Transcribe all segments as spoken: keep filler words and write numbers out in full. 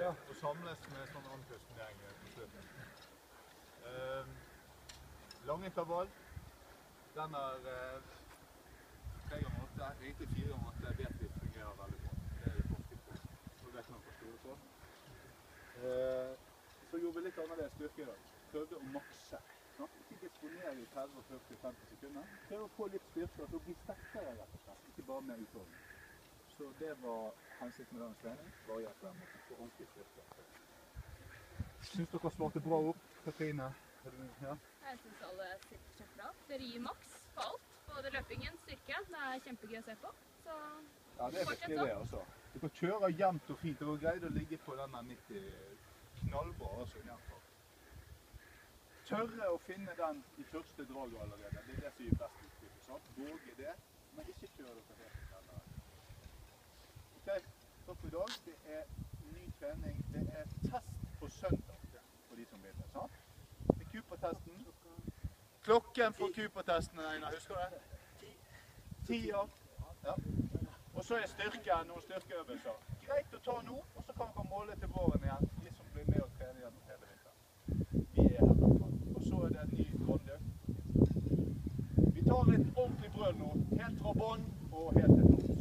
Ja, og samles med sånn andpustning på slutten. Uh, lang intervall. Den er uh, tre ganger åtte, egentlig fire ganger åtte, vet vi fungerer veldig bra. Det er det forsket på, og det kan man forstå på. Uh, så gjorde vi litt annerledes styrke i dag. Prøvde å makse. No? Ikke disponere i tretti, førti, femti sekunder. Prøv å få litt styrke, og så bli sterkere rett og slett. Ikke bare mer utholdenhet. Så det var hensikten med dagens trening. Variert på den måten. For ordentlig styrke. Syns dere svarte bra opp, Katrine? Ja? Jeg synes alle sitter kjempebra. Dere gir maks på alt. Både løpingen, styrke. Det er kjempegøy å se på. Så ja, det er virkelig det også. Dere kjører jevnt og fint. Dere greide å ligge på denne nitti knallbra, altså jevnt. Tørre å finne den i første draget allerede. Det er det som gir best utbytte. Sant? Våge det, men ikke kjøre dere helt til denne. Ok, takk for i dag. Det er ny trening. Det er test på søndag for de som vil det. Sant? Det er Cooper-testen. Klokken for Cooper-testen, Einar, husker du det? Ti år. Ja. Og så er styrken og styrkeøvelser. Greit å ta nå, og så kan dere måle til våren igjen. De som blir med og trener gjennom hele vinteren. Vi er her i hvert fall. Og så er det en ny grandøk. Vi tar et ordentlig brøl nå. Helt fra bånn og helt til tops.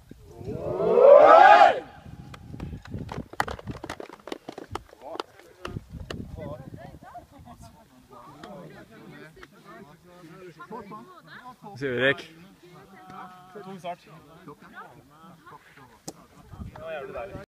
Sier vi Erik. Tung start. Ja, jævlig deilig.